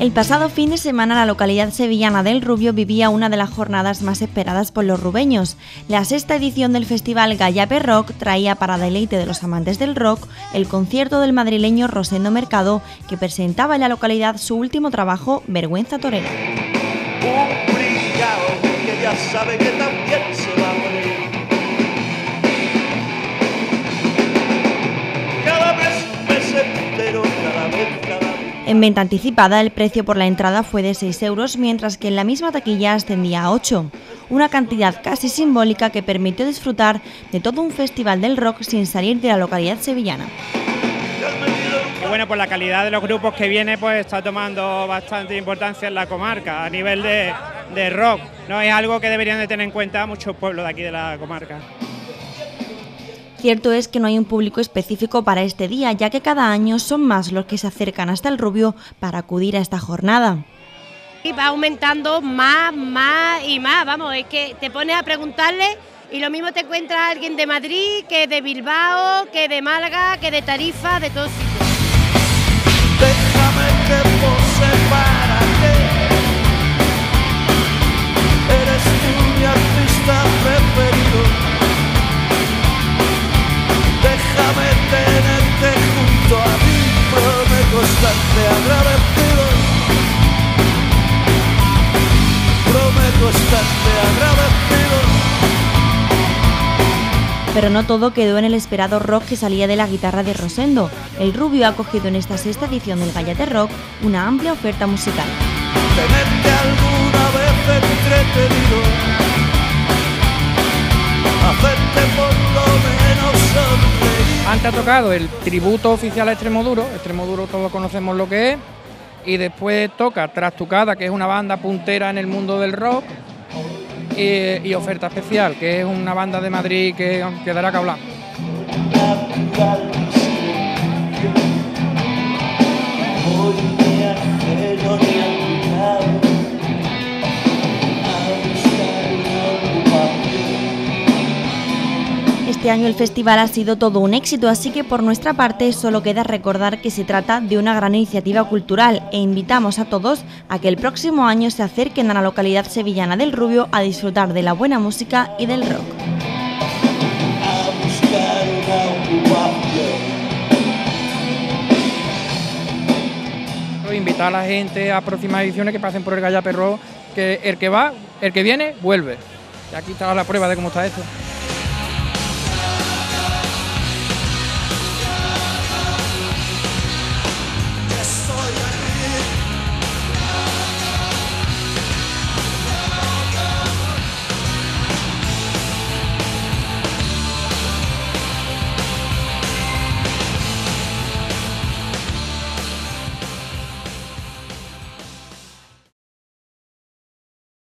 El pasado fin de semana la localidad sevillana del Rubio vivía una de las jornadas más esperadas por los rubeños. La sexta edición del festival Gallape Rock traía para deleite de los amantes del rock el concierto del madrileño Rosendo Mercado, que presentaba en la localidad su último trabajo, Vergüenza Torera. Un brillao que ya sabe que también se va a morir. Cada vez me entero, cada vez. En venta anticipada, el precio por la entrada fue de 6 euros, mientras que en la misma taquilla ascendía a 8. Una cantidad casi simbólica que permitió disfrutar de todo un festival del rock sin salir de la localidad sevillana. Y bueno, pues la calidad de los grupos que viene pues está tomando bastante importancia en la comarca a nivel de rock. No es algo que deberían de tener en cuenta muchos pueblos de aquí de la comarca. Cierto es que no hay un público específico para este día, ya que cada año son más los que se acercan hasta el Rubio para acudir a esta jornada. Y va aumentando más y más, vamos, es que te pones a preguntarle y lo mismo te encuentras alguien de Madrid, que de Bilbao, que de Málaga, que de Tarifa, de todos sitios. Déjame que pose para ti. Eres tú mi artista preferido. Déjame tenerte junto a mí, prometo estarte agradecido. Prometo estarte agradecido. Pero no todo quedó en el esperado rock que salía de la guitarra de Rosendo. El Rubio ha cogido en esta sexta edición del Gallape Rock una amplia oferta musical. Tenerte alguna vez entretenido, hacerte por lo menos sonreír. Antes ha tocado el tributo oficial a Extremoduro todos conocemos lo que es, y después toca Trastucada, que es una banda puntera en el mundo del rock, y Oferta Especial, que es una banda de Madrid que dará que hablar. Este año el festival ha sido todo un éxito, así que por nuestra parte solo queda recordar que se trata de una gran iniciativa cultural e invitamos a todos a que el próximo año se acerquen a la localidad sevillana del Rubio a disfrutar de la buena música y del rock. Invitar a la gente a próximas ediciones que pasen por el Gallape Rock, que el que va, el que viene, vuelve. Y aquí está la prueba de cómo está esto.